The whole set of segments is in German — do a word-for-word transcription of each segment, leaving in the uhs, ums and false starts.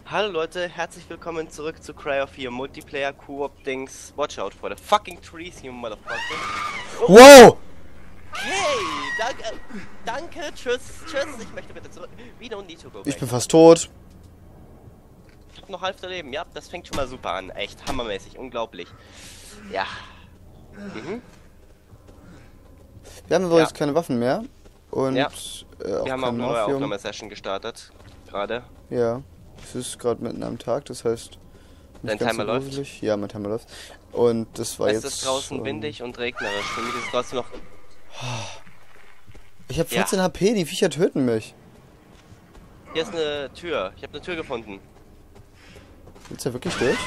Hallo Leute, herzlich willkommen zurück zu Cry of Fear Multiplayer Co-op Dings. Watch out for the fucking trees, you motherfucker. Oh. Wow! Hey, danke, danke, tschüss, tschüss. Ich möchte bitte zurück. We don't need to go back. Ich bin fast tot. Ich hab noch halb Leben. Ja, das fängt schon mal super an. Echt hammermäßig, unglaublich. Ja. Mhm. Wir haben aber Ja. jetzt keine Waffen mehr. Und Ja. äh, auch Wir haben auch kein eine neue Morphium. Aufnahmesession gestartet. Gerade. Ja. Es ist gerade mitten am Tag, das heißt. Dein nicht ganz Timer so läuft? gruselig. Ja, mein Timer läuft. Und das war Es jetzt. ist draußen schon... windig und regnerisch. Für mich ist es trotzdem noch. Ich habe Ja. vierzehn H P, die Viecher töten mich. Hier ist eine Tür. Ich habe eine Tür gefunden. Willst du ja wirklich durch?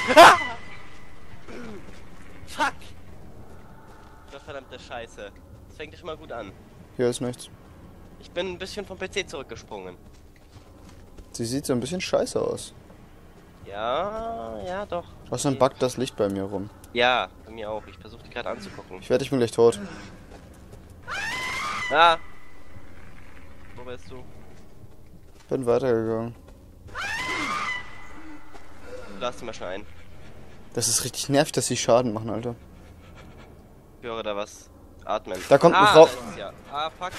Fuck! Das verdammte Scheiße. Das fängt ja schon mal gut an. Hier ist nichts. Ich bin ein bisschen vom P C zurückgesprungen. Sie sieht so ein bisschen scheiße aus. Ja, ja, doch. Außerdem buggt das Licht bei mir rum. Ja, bei mir auch. Ich versuche die gerade anzugucken. Ich werde, ich bin gleich tot. Ah! Wo bist du? Bin weitergegangen. Lass die mal schon ein. Das ist richtig nervig, dass sie Schaden machen, Alter. Ich höre da was. Atmen. Da kommt ein ah, Frau- da ist es ja. Ah, fuck.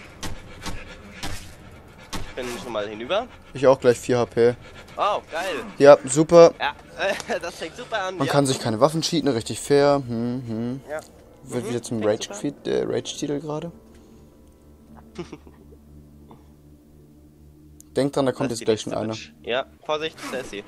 Ich bin schon mal hinüber. Ich auch gleich vier H P. Oh, geil. Ja, super. Ja, äh, das fängt super an. Man ja. kann sich keine Waffen cheaten, richtig fair. Hm, hm. Ja. Wird Mhm, wieder zum fängt Rage super. äh, Rage-Titel gerade. Denkt dran, da kommt Das jetzt ist die gleich schon nächste einer. Bitch. Ja, Vorsicht, da ist sie.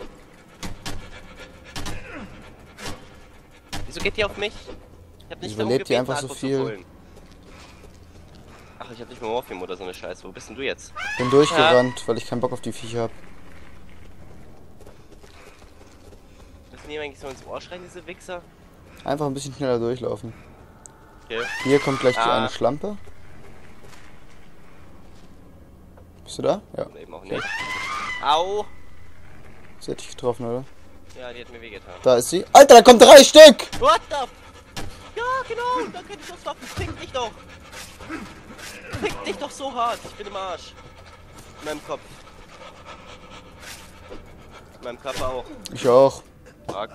Wieso geht die auf mich? Ich hab nicht Wieso darum überlebt die gebeten, einfach so Akku zu viel? holen. Ach, ich hab nicht mehr Morphium oder so eine Scheiße. Wo bist denn du jetzt? Bin durchgerannt, weil ich keinen Bock auf die Viecher hab. Müssen die eigentlich so ins Ohr schreien, diese Wichser? Einfach ein bisschen schneller durchlaufen. Okay. Hier kommt gleich die Ah. eine Schlampe. Bist du da? Ja. Oder eben auch nicht. Au! Sie hat dich getroffen, oder? Ja, die hat mir wehgetan. Da ist sie. Alter, da kommen drei Stück! What the f... Ja, genau! Da kann ich Schusswaffen. Fick dich doch! Fick dich doch so hart! Ich bin im Arsch. In meinem Kopf. In meinem Körper auch. Ich auch. Fuck.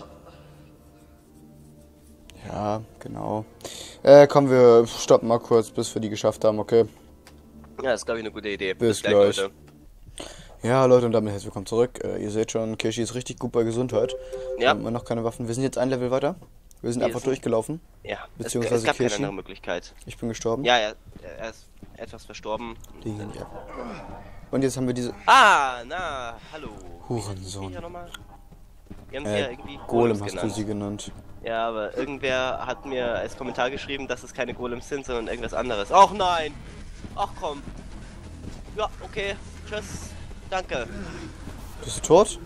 Ja, genau. Äh, komm, wir stoppen mal kurz, bis wir die geschafft haben, okay? Ja, das ist glaube ich eine gute Idee. Bis gleich. Leute. Ja, Leute, und damit herzlich willkommen zurück. Äh, ihr seht schon, Kirschi ist richtig gut bei Gesundheit. Ja. Wir haben immer noch keine Waffen. Wir sind jetzt ein Level weiter. Wir sind Wir einfach sind- durchgelaufen. Ja, Beziehungsweise es, es gab keine Kirschi. andere Möglichkeit. Ich bin gestorben. Ja, er, er ist etwas verstorben. Die gehen ja. Und jetzt haben wir diese Ah, na, hallo. Hurensohn. Ja, nochmal. Wir haben sie ja Äh, irgendwie Golem Golems hast du genannt. sie genannt. Ja, aber irgendwer hat mir als Kommentar geschrieben, dass es keine Golems sind, sondern irgendwas anderes. Ach nein! Ach komm. Ja, okay. Tschüss. Danke. Bist du tot?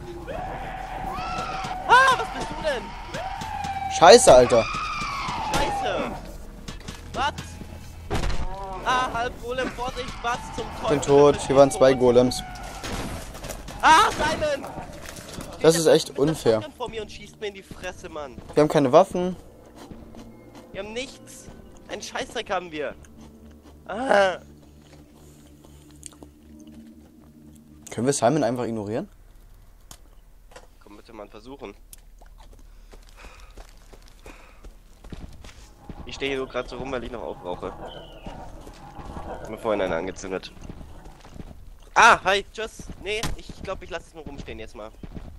Ah, was bist du denn? Scheiße, Alter. Scheiße. Was? Ah, halb Golem, Vorsicht, was zum Teufel? Ich bin tot. Hier waren zwei Tot. Golems. Ah, Simon! Das ist echt Steht der unfair. Shotgun vor mir und schießt mir in die Fresse, Mann. Wir haben keine Waffen. Wir haben nichts. Einen Scheißdreck haben wir. Ah. Können wir Simon einfach ignorieren? Komm bitte mal versuchen. Ich stehe hier nur gerade so rum, weil ich noch aufrauche. Ich hab mir vorhin eine angezündet. Ah, hi, tschüss. Nee, ich glaube, ich lasse es nur rumstehen jetzt mal.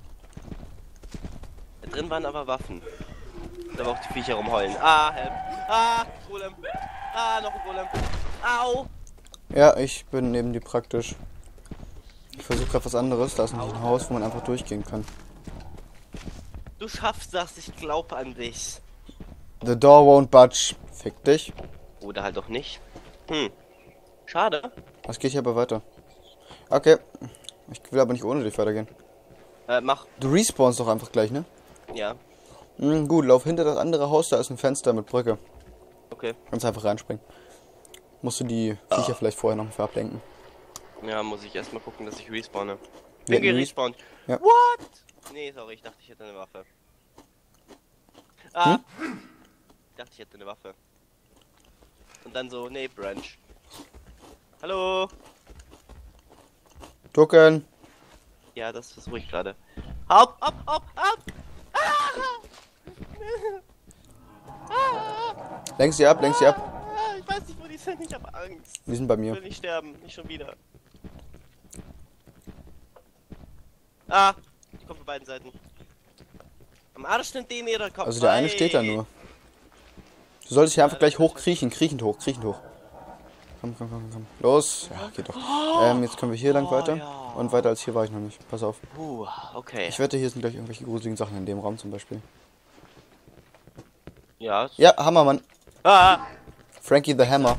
Da drin waren aber Waffen. Da war auch die Viecher rumheulen. Ah, help. Ah, Golem. Ah, noch ein Golem. Au. Ja, ich bin neben dir praktisch. Ich versuche gerade was anderes. Da ist nämlich ein Haus, wo man einfach durchgehen kann. Du schaffst das, ich glaube an dich. The door won't budge. Fick dich. Oder halt doch nicht. Hm. Schade. Was geht hier aber weiter? Okay. Ich will aber nicht ohne dich weitergehen. Äh, mach. Du respawnst doch einfach gleich, ne? Ja. Hm, gut, lauf hinter das andere Haus, da ist ein Fenster mit Brücke. Okay. Kannst einfach reinspringen. Musst du die Viecher vielleicht vorher noch für ablenken. Ja, muss ich erstmal gucken, dass ich respawne. Wir Bin hatten gerespawnt. Ja. What? Nee, sorry, ich dachte, ich hätte eine Waffe. Ah. Ich dachte, ich hätte eine Waffe. Und dann so, nee, Branch. Hallo? Token. Ja, das versuche ich gerade. Hopp, hopp, hopp, hopp! Ah! Ah! Lenk sie ab, lenk sie ab. Ah, ich weiß nicht, wo die sind, ich habe Angst. Die sind bei Ich mir. will nicht sterben, nicht schon wieder. Ah, die kommt von beiden Seiten. Am Arsch nimmt den ihrer Kopf. Also der eine frei. steht da nur. Du solltest hier einfach gleich hochkriechen, kriechend hoch, kriechend hoch. Komm, komm, komm, komm. Los. Ja, geht doch. Ähm, jetzt können wir hier lang Oh, weiter. ja. Und weiter als hier war ich noch nicht. Pass auf. Uh, okay. Ich wette, hier sind gleich irgendwelche gruseligen Sachen in dem Raum zum Beispiel. Ja. Ja, Hammer, Mann. Ah! Frankie the Hammer.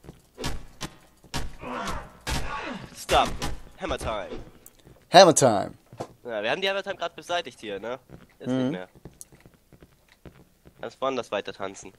Stop. Hammer Time. Hammer Time. Ja, wir haben die Hammer Time gerade beseitigt hier, ne? Ist Mhm. nicht mehr. Kannst woanders weiter tanzen.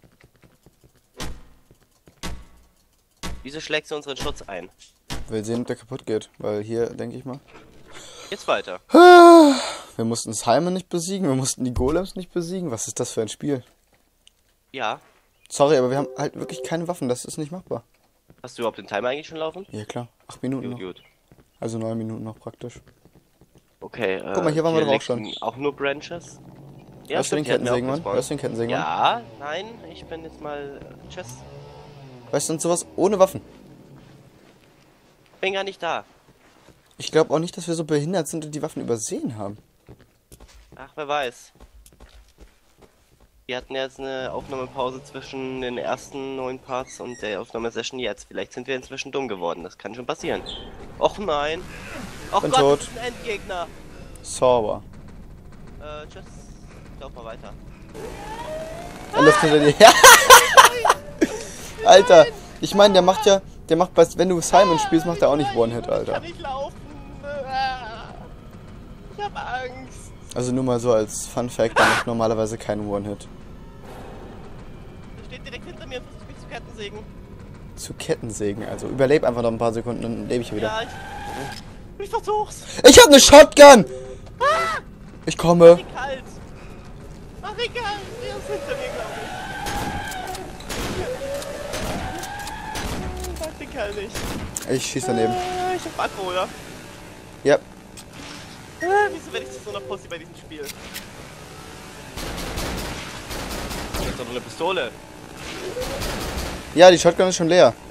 Wieso schlägst du unseren Schutz ein? Wir sehen, ob der kaputt geht. Weil hier, denke ich mal. Jetzt weiter. Wir mussten Simon nicht besiegen, wir mussten die Golems nicht besiegen. Was ist das für ein Spiel? Ja. Sorry, aber wir haben halt wirklich keine Waffen. Das ist nicht machbar. Hast du überhaupt den Timer eigentlich schon laufen? Ja, klar. Acht Minuten Gut, noch. gut. Also neun Minuten noch praktisch. Okay, äh, Guck mal, hier waren wir doch auch liegen schon. Auch nur Branches? Hörst du den stimmt, die hatten wir auch Kettensägen, Mann? gespawnt. Hörst du den Kettensägen, Mann? Ja, nein, ich bin jetzt mal... äh, Tschüss. Weißt du, und sowas ohne Waffen. Bin gar nicht da. Ich glaube auch nicht, dass wir so behindert sind und die Waffen übersehen haben. Ach, wer weiß. Wir hatten jetzt eine Aufnahmepause zwischen den ersten neun Parts und der Aufnahmesession jetzt. Vielleicht sind wir inzwischen dumm geworden. Das kann schon passieren. Och nein. Och Bin Gott, tot. das ist ein Endgegner. Sauber. Äh, tschüss. Lauf mal weiter. Er läuft hinter dir. Alter, ich meine, der macht ja, der macht, bei- wenn du Simon spielst, macht er auch nicht One-Hit, Ich kann Alter. nicht laufen. Ah. Ich hab Angst. Also nur mal so als Fun Fact, der macht normalerweise keinen One-Hit. Der steht direkt hinter mir und versucht mich zu Kettensägen. Zu Kettensägen, also überleb einfach noch ein paar Sekunden, dann lebe ich wieder. Ja, ich... Ich versuch's. Ich hab eine Shotgun! Ich komme. Wie kalt. Ach, egal. Der ist hinter mir, glaube ich. Ich mag den Kerl nicht. Ich schieß daneben. Äh, ich hab Akku, oder? Ja. Äh, wieso werde ich zu so einer Pussy bei diesem Spiel? Das ist doch nur eine Pistole. Ja, die Shotgun ist schon leer.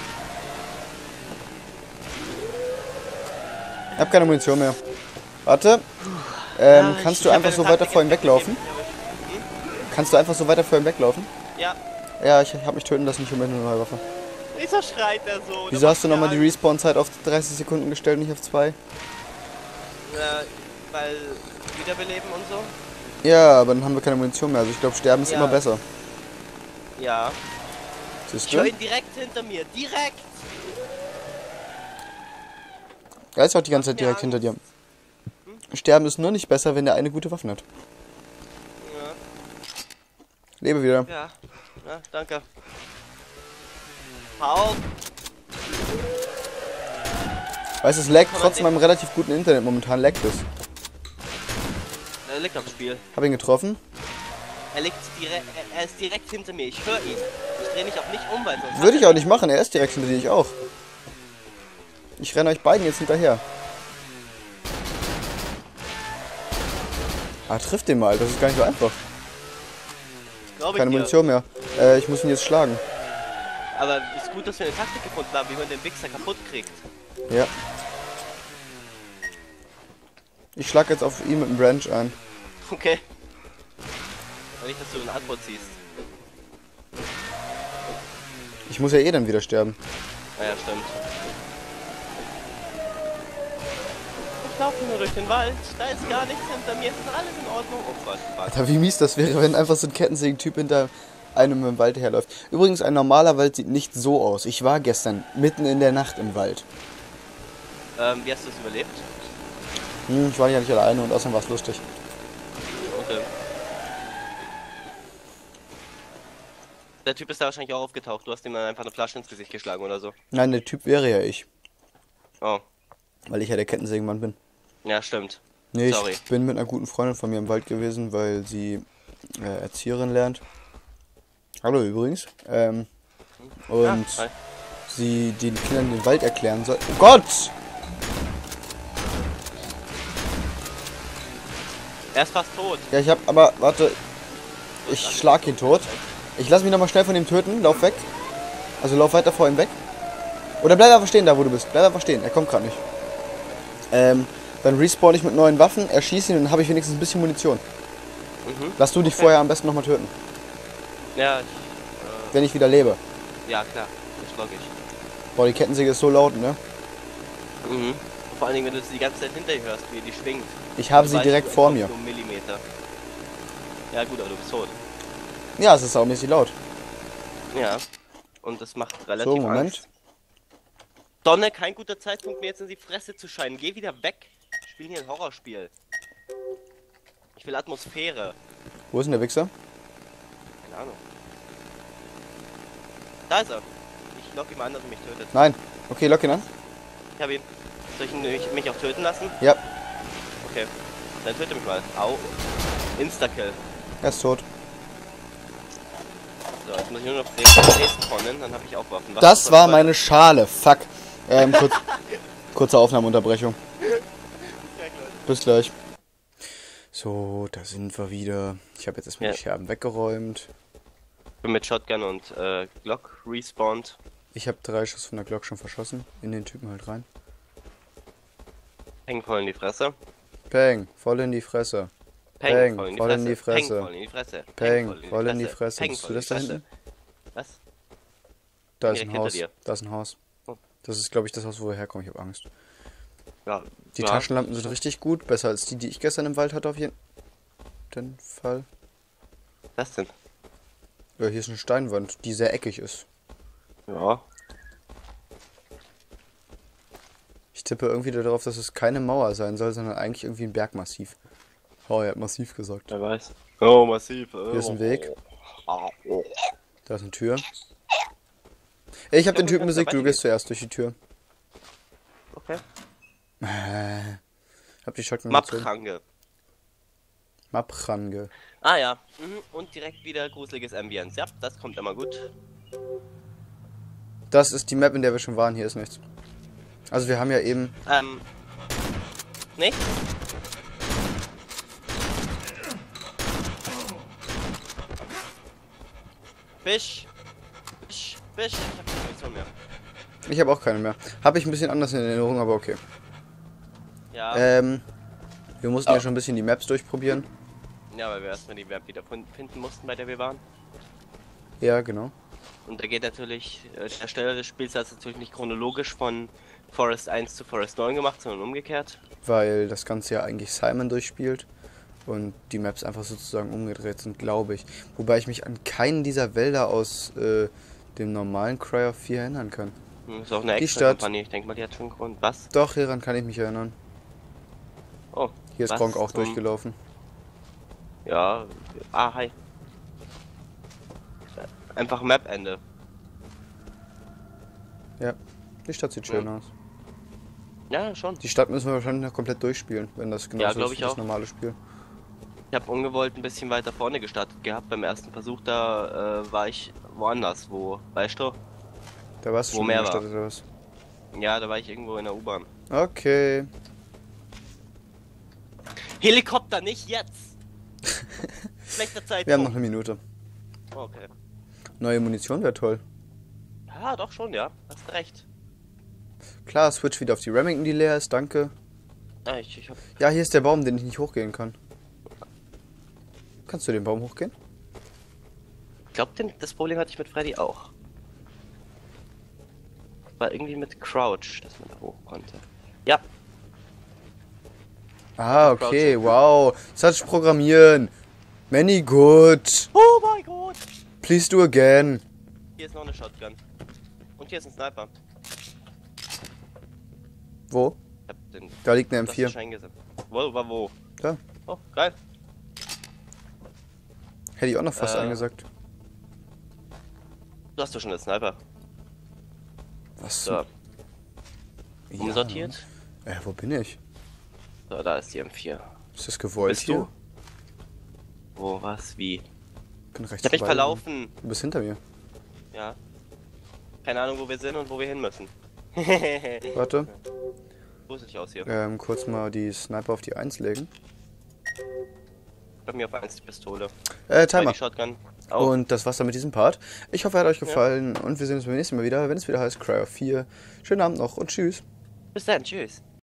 Ich hab keine Munition mehr. Warte. Ähm, Ah, kannst ich- du ich hab einfach meine so weiter Taktik vor ihm jetzt weglaufen? gegeben. Kannst du einfach so weiter vor ihm weglaufen? Ja. Ja, ich hab mich töten lassen, ich hol mir eine neue Waffe. Wieso schreit er so? Wieso hast du nochmal die Respawn-Zeit auf dreißig Sekunden gestellt, nicht auf zwei? Äh, weil Wiederbeleben und so? Ja, aber dann haben wir keine Munition mehr. Also ich glaube, sterben ist Ja. immer besser. Ja. Siehst Ich höre du? ihn direkt hinter mir. Direkt! Er ist auch die ganze Zeit Macht mir direkt hinter dir. Angst. Sterben ist nur nicht besser, wenn der eine gute Waffen hat. Ja. Lebe wieder. Ja. Ja, danke. Hau! Weißt du, es laggt trotz meinem relativ guten Internet momentan, laggt es. Er liegt am Spiel. Hab ihn getroffen. Er liegt direkt, er, er ist direkt hinter mir. Ich höre ihn. Ich drehe mich auch nicht um, weil sonst... Würde ich auch nicht machen, er ist direkt hinter dir, ich auch. Ich renne euch beiden jetzt hinterher. Ah, trifft den mal, das ist gar nicht so einfach. Glaube ich Keine dir. Munition mehr. Äh, ich muss ihn jetzt schlagen. Aber ist gut, dass wir eine Taktik gefunden haben, wie man den Wichser kaputt kriegt. Ja. Ich schlag jetzt auf ihn mit dem Branch ein. Okay. Aber nicht, dass du eine Antwort ziehst. Ich muss ja eh dann wieder sterben. Naja, stimmt. Ich laufe nur durch den Wald. Da ist gar nichts hinter mir. Es ist alles in Ordnung. Oh Gott, Gott. Alter, wie mies das wäre, wenn einfach so ein Kettensägen-Typ hinter einem im Wald herläuft. Übrigens, ein normaler Wald sieht nicht so aus. Ich war gestern mitten in der Nacht im Wald. Ähm, wie hast du es überlebt? Hm, ich war ja nicht alleine und außerdem war es lustig. Okay. Der Typ ist da wahrscheinlich auch aufgetaucht. Du hast ihm dann einfach eine Flasche ins Gesicht geschlagen oder so. Nein, der Typ wäre ja ich. Oh. Weil ich ja der Kettensägenmann bin. Ja, stimmt. Nee, Sorry. ich bin mit einer guten Freundin von mir im Wald gewesen, weil sie äh, Erzieherin lernt. Hallo übrigens. Ähm, und Ah, hi. sie den Kindern den Wald erklären soll. Oh Gott! Er ist fast tot. Ja, ich hab, aber, warte. Ich schlag ihn tot. Ich lass mich nochmal schnell von ihm töten. Lauf weg. Also lauf weiter vor ihm weg. Oder bleib einfach stehen, da wo du bist. Bleib einfach stehen. Er kommt gerade nicht. Ähm, dann respawn ich mit neuen Waffen, erschieße ihn und dann habe ich wenigstens ein bisschen Munition. Mhm. Lass du dich Okay. vorher am besten nochmal töten. Ja, ich, Wenn ich wieder lebe. äh, ja klar. Das ist logisch. Boah, die Kettensäge ist so laut, ne? Mhm. Vor allen Dingen, wenn du sie die ganze Zeit hinter dir hörst, wie die schwingt. Ich habe Du sie weißt, direkt du vor entkommst mir. nur einen Millimeter. Ja gut, aber du bist tot. Ja, es ist saumäßig laut. Ja. Und das macht relativ So, Moment. Angst. Sonne, kein guter Zeitpunkt, mir jetzt in die Fresse zu scheinen. Geh wieder weg. Wir spielen hier ein Horrorspiel. Ich will Atmosphäre. Wo ist denn der Wichser? Keine Ahnung. Da ist er. Ich lock ihn mal an, dass er mich tötet. Nein. Okay, lock ihn an. Ich hab ihn. Soll ich ihn- mich- mich auch töten lassen? Ja, Okay. Dann töte mich mal. Au. Insta-Kill. er ist tot. So, jetzt muss ich nur noch den respawnen, dann habe ich auch Waffen. Was Das ist war bei- meine Schale. Fuck. Ähm, kurz, kurze Aufnahmeunterbrechung. Bis gleich. So, da sind wir wieder. Ich habe jetzt erstmal Ja. die Scherben weggeräumt. Ich bin mit Shotgun und äh, Glock respawned. Ich habe drei Schuss von der Glock schon verschossen. In den Typen halt rein. Peng voll in die Fresse. Peng, voll in die Fresse. Peng, voll in die Fresse. Peng voll in die Fresse. Peng, voll in die Fresse. Peng Siehst du voll in das die da Fresse. hinten? Was? Da Bin ist ein direkt hinter Haus. dir. Da ist ein Haus. Oh. Das ist, glaube ich, das Haus, wo wir herkommen. Ich habe Angst. Ja. Die ja. Taschenlampen sind richtig gut. Besser als die, die ich gestern im Wald hatte, auf jeden Fall. Was denn? Ja, hier ist eine Steinwand, die sehr eckig ist. Ja. Ich tippe irgendwie darauf, dass es keine Mauer sein soll, sondern eigentlich irgendwie ein Bergmassiv. Oh, er hat massiv gesagt. Wer weiß. Oh, massiv. Oh. Hier ist ein Weg. Oh. Oh. Da ist eine Tür. Ey, ich hab Ja, den wir Typen können besiegt, dabei du gehst zuerst durch die Tür. Okay. Äh, hab die Shotgun gezogen. Maprange. Maprange. Ah ja. Mhm. Und direkt wieder gruseliges Ambience. Ja, das kommt immer gut. Das ist die Map, in der wir schon waren. Hier ist nichts. Also wir haben ja eben... Ähm. Nicht? Fisch. Fisch. Fisch. Ich hab keine Munition mehr. Ich habe auch keine mehr. Habe ich ein bisschen anders in Erinnerung, aber okay. Ja. Ähm, wir mussten ja schon ein bisschen die Maps durchprobieren. Ja, weil wir erstmal die Map wieder fun- finden mussten, bei der wir waren. Ja, genau. Und da geht natürlich, äh, der Ersteller des Spiels hat es natürlich nicht chronologisch von Forest eins zu Forest neun gemacht, sondern umgekehrt. Weil das Ganze ja eigentlich Simon durchspielt. Und die Maps einfach sozusagen umgedreht sind, glaube ich. Wobei ich mich an keinen dieser Wälder aus äh, dem normalen Cry of vier erinnern kann. Hm, ist auch eine Die extra Stadt. Kampagne, ich denke mal, die hat schon einen Grund. Was? Doch, hieran kann ich mich erinnern. Oh. Hier ist was Gronk auch zum- durchgelaufen. Ja. Ah, hi. Einfach Map-Ende. Ja, die Stadt sieht schön Ja. aus. Ja, schon. Die Stadt müssen wir wahrscheinlich noch komplett durchspielen, wenn das genau Ja, so glaub ist ich wie das auch. normale Spiel. Ich habe ungewollt ein bisschen weiter vorne gestartet gehabt. Beim ersten Versuch, da äh, war ich woanders, wo, weißt du? Da warst du Wo schon mehr in der war. Stadt oder was? Ja, da war ich irgendwo in der U-Bahn. Okay. Helikopter, nicht jetzt! Schlechter Zeitpunkt. Wir haben noch eine Minute. Okay. Neue Munition wäre toll. Ja, doch schon, ja. Hast recht. Klar, switch wieder auf die Remington, die leer ist, danke. Ja, ich, ich hab... Ja, hier ist der Baum, den ich nicht hochgehen kann. Kannst du den Baum hochgehen? Ich glaube, das Problem hatte ich mit Freddy auch. War irgendwie mit Crouch, dass man da hoch konnte. Ja, Ah, okay, Crouch. wow. Such programmieren. Many good. oh mein Gott! Please do again. Hier ist noch eine Shotgun. Und hier ist ein Sniper. Wo? Ich hab den Da liegt eine M das vier. Schein gesetzt. Wo, war wo? Da. Oh, geil. Hätte ich auch noch fast Äh. angesagt. Du hast doch schon den Sniper. Was? So, Ja. umsortiert. Äh, wo bin ich? So, da ist die M vier. Ist das gewollt Bist hier? du? Wo, was, wie? Ich bin rechts Ich hab mich vorbei. verlaufen. Du bist hinter mir. Ja. Keine Ahnung, wo wir sind und wo wir hin müssen. Warte. Gruselig aus hier. Ähm, kurz mal die Sniper auf die eins legen. Bei mir auf eins die Pistole. Äh, Zwei Timer. die Shotgun. Auch. Und das war's dann mit diesem Part. Ich hoffe, er hat euch gefallen und wir sehen uns beim nächsten Mal wieder, wenn es wieder heißt Cry of vier. Schönen Abend noch und tschüss. Bis dann, tschüss.